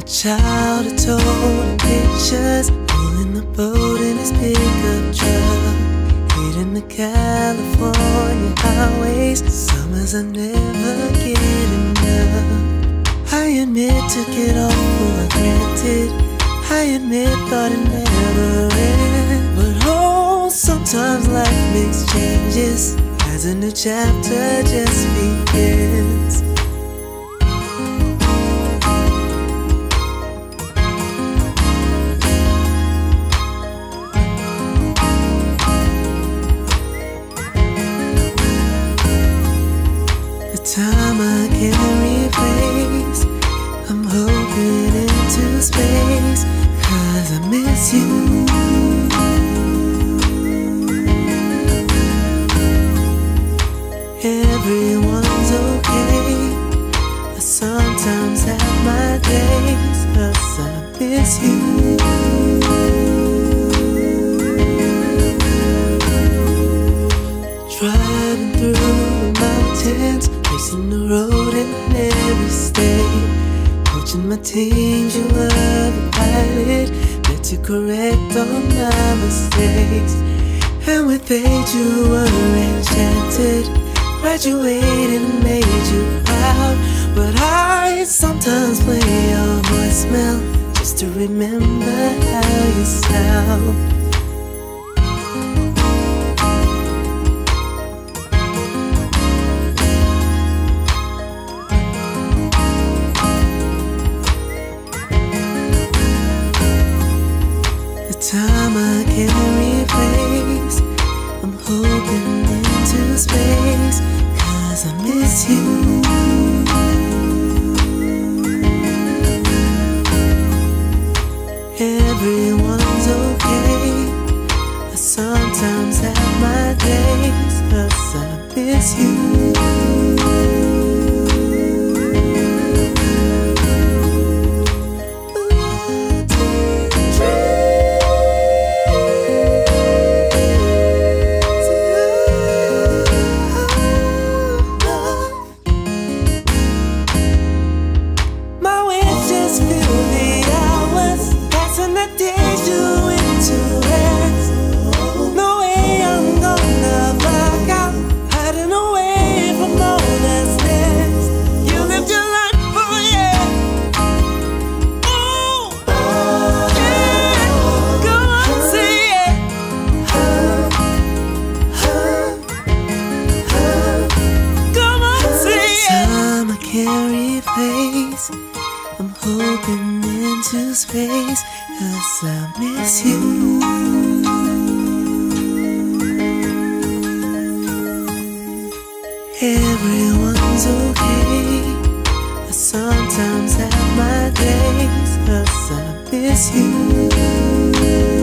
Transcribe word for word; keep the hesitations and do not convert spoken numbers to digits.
child had told him pictures, pulling the boat in his pickup truck, heading to California highways. Summers I never get enough. I admit took it all for granted. I admit thought it never end. But oh, sometimes life makes changes as a new chapter just begins. Time I can't replace, I'm hoping into space, 'cause I miss you. Everyone's okay, I sometimes have my days, 'cause I miss you. Driving through the mountains, facing the road in every state, coaching my teams, you were the pilot, meant to correct all my mistakes. And with age you were enchanted, graduated and made you proud. But I sometimes play your voicemail just to remember how you sound. Time I can't replace, I'm hoping into space, 'cause I miss you. Everyone's okay, I sometimes have my days, 'cause I miss you. I'm hoping into space, 'cause I miss you. Everyone's okay, I sometimes have my days, 'cause I miss you.